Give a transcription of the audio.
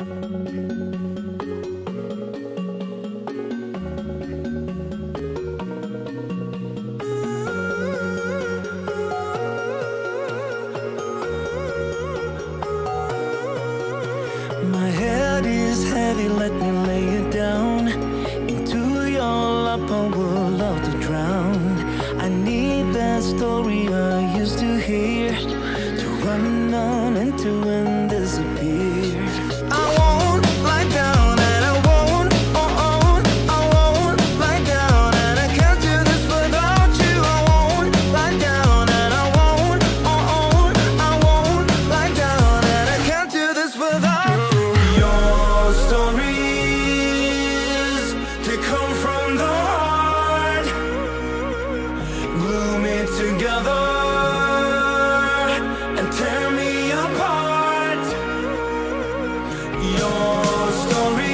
My head is heavy, let me lay it down. Into your lap I would love to drown. I need that story I used to hear, to run on into and disappear. I won't lie down and I won't, I won't lie down, and I can't do this without you. I won't lie down and I won't, I won't lie down, and I can't do this without you. Your stories, they come from the heart, glue me together and tear me apart. Your story